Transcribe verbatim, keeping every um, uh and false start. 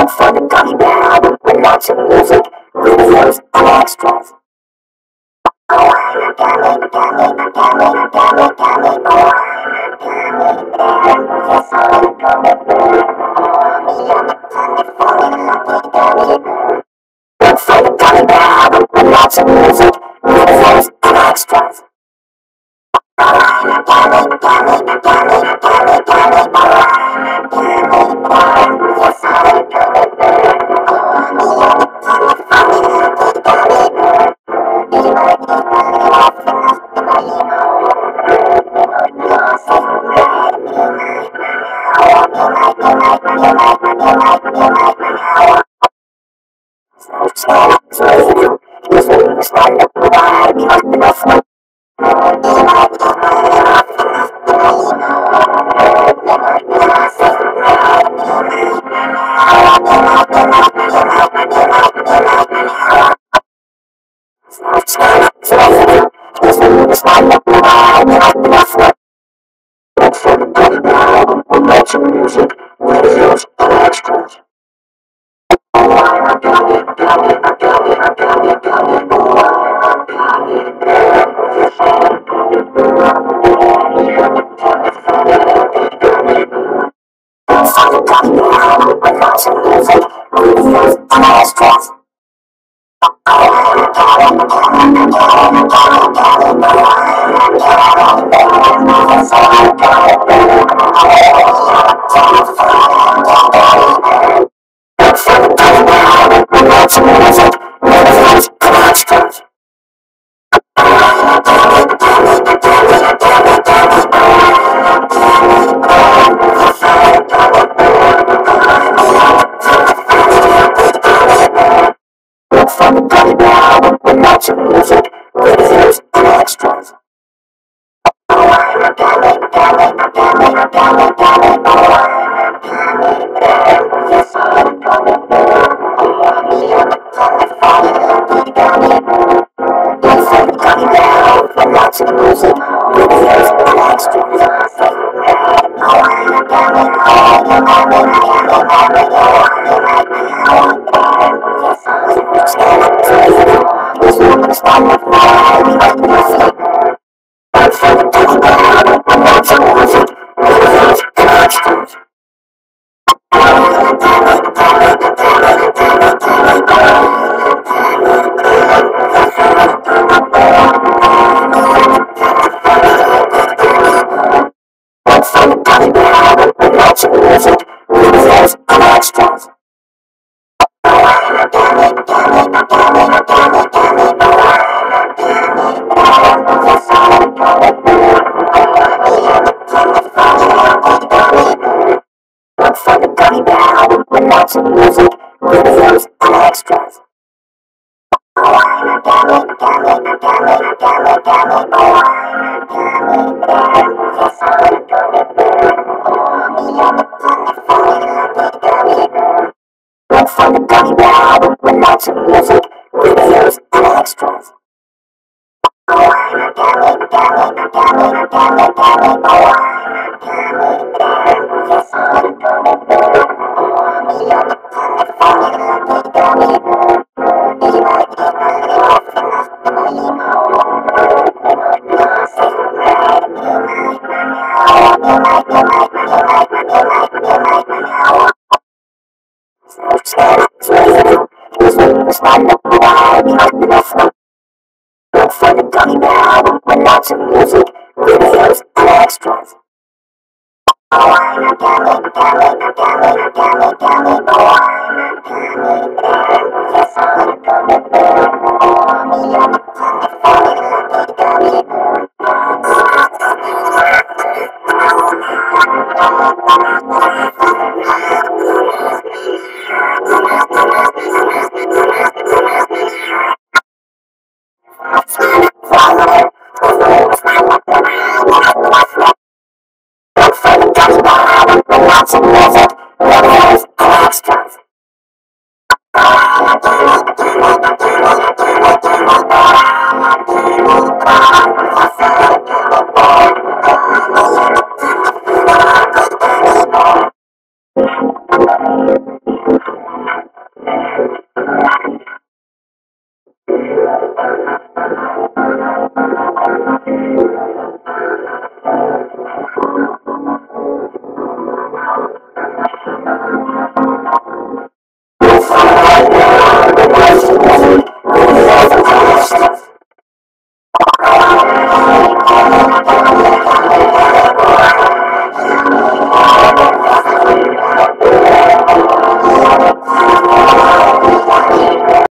for the Gummy Bear album with lots of music, videos, and extras. Look for the Gummy Bear album with lots of music, videos, and extras. Music, videos, and extras. From the Gummy Bear album with lots of music, videos, and extras. Lots of music, videos, and extras. Music, videos, and extras. Look for the Gummy Bear album with lots of music, videos, and extras. Look for the Gummy Bear album with lots of music, videos, and extras. Look for the Gummy Bear album with lots of music, videos, and extras. Lots of music, videos, and extras.